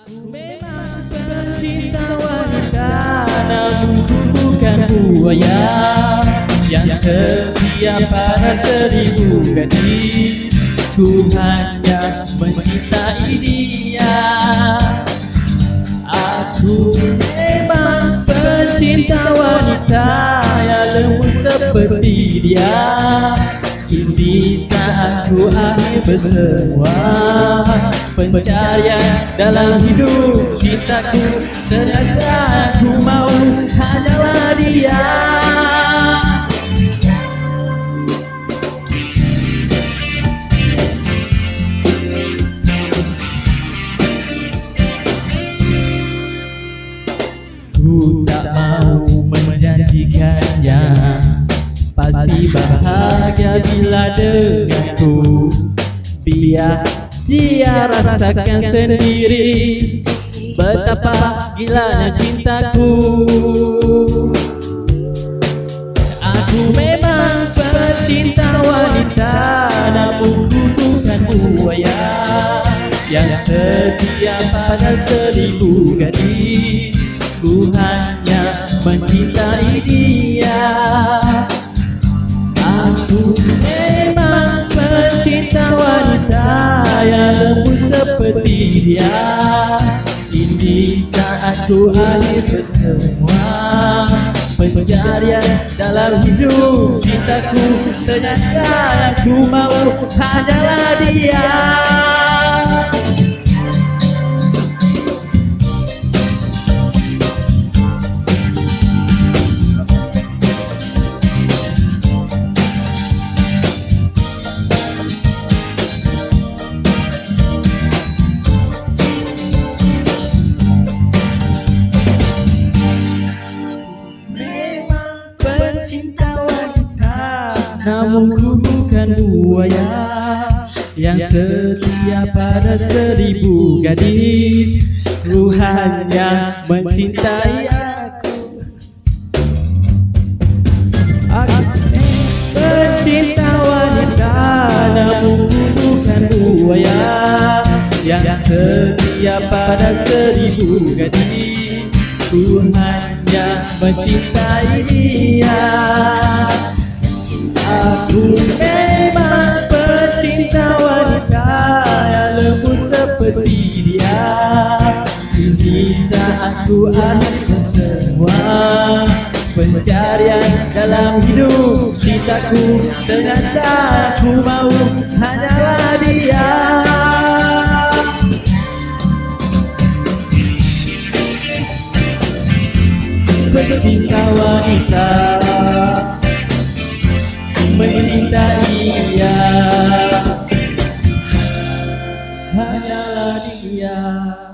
Memang pencinta wanita, namun ku bukan buaya yang setia pada seribu gadis. Ku hanya mencintai dia. Aku memang pencinta wanita yang lembut seperti dia. Kini saatku akhir bersemua pencarian dalam hidup cintaku. Ternyata aku mau hanyalah dia. Ku tak mau menjanjikannya pasti bahagia bila denganku. Biar dia rasakan sendiri betapa gilanya cintaku. Aku memang pencinta wanita, namun ku bukan buaya yang setia pada seribu gadis. Ku hanya mencintai dia. Aku memang pencinta wanita yang lembut seperti dia. Ini saatku akhir bersemua pencarian dalam hidup cintaku. Ternyata aku mau hanyalah dia. Cinta wanita, namun ku bukan buaya yang setia pada seribu gadis. Ku hanya mencintai aku. Aku pencinta wanita, namun ku bukan buaya yang setia pada seribu gadis. Ku hanya mencintai dia. Aku memang pencinta wanita yang lembut seperti dia. Ini saatku akhir semua pencarian dalam hidup cintaku. Ternyata aku mau hanyalah dia. Pencinta wanita, mencintai dia, hanyalah dia.